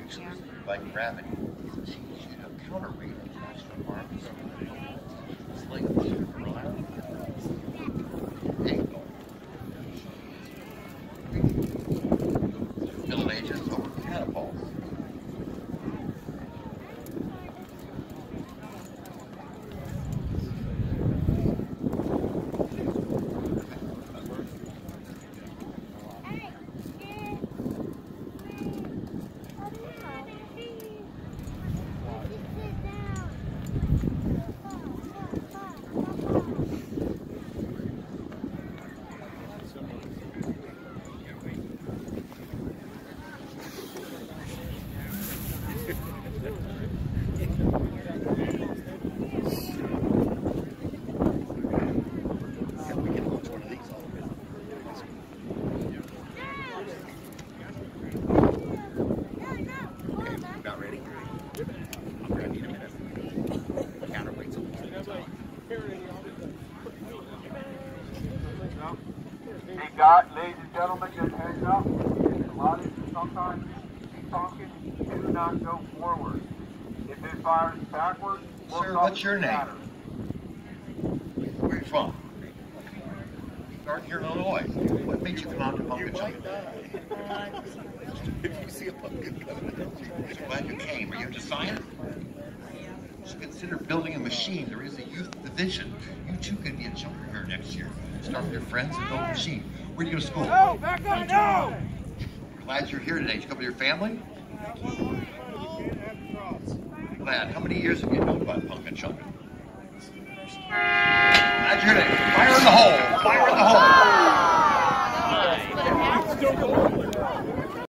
actually by gravity. She should have counterweight attached to her arms. It's like a around. There you go. Middle Ages over catapults. Ladies and gentlemen, just heads up. A lot of sometimes keep talking, do not go forward. If it fires backwards, sir, what's your name? Where are you from? Start here in Illinois. What made you come out to pumpkin chunking? If you see a pumpkin coming, I'm glad you came. Are you into science? You should consider building a machine. There is a youth division. You too could be a chunker here next year. Start with your friends and build a machine. Where do you go to school? No, back up, no! Glad you're here today. Did you come with your family? Glad. How many years have you known about pumpkin chunking? Glad you're here today. Fire in the hole!